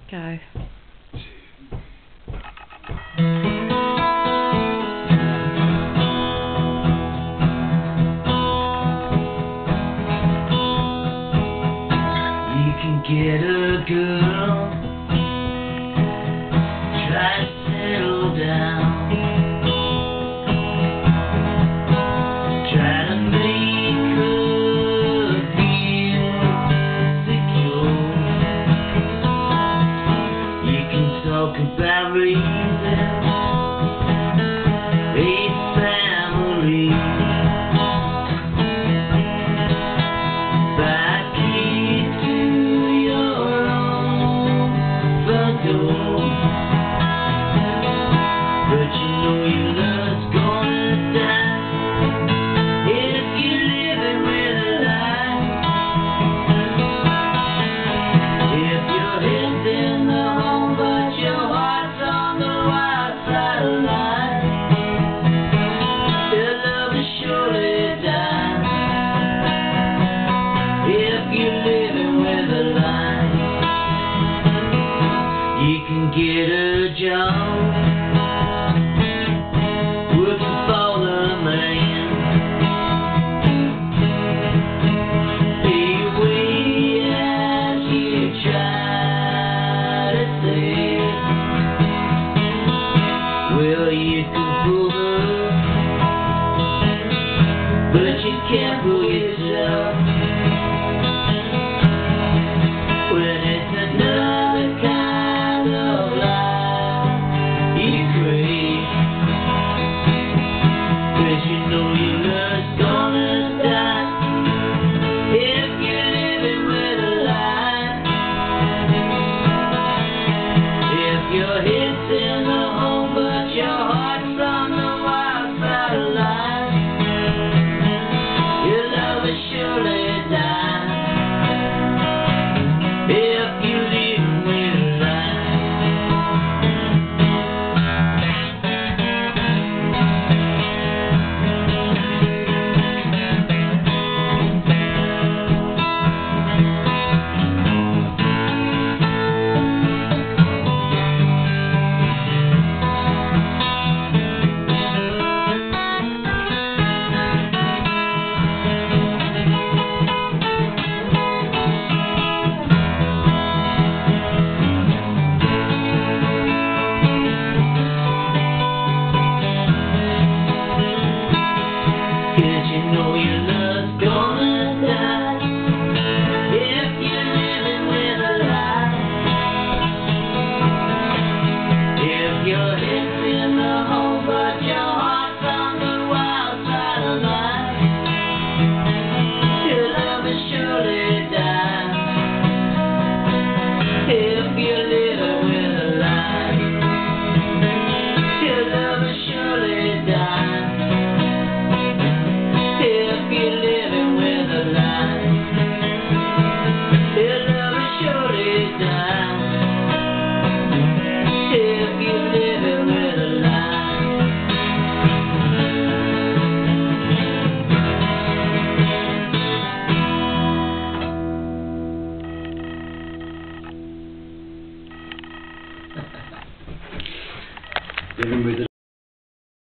Go. You can get a girl, try to settle down, try to make her feel secure. You can talk about reasons, a family, back key to your own front door. But you know your love's gonna die if you're living with a lie. If your head's in the home but your heart's on the wild side of life, your love is surely die. If you're living with a lie, you can get a job,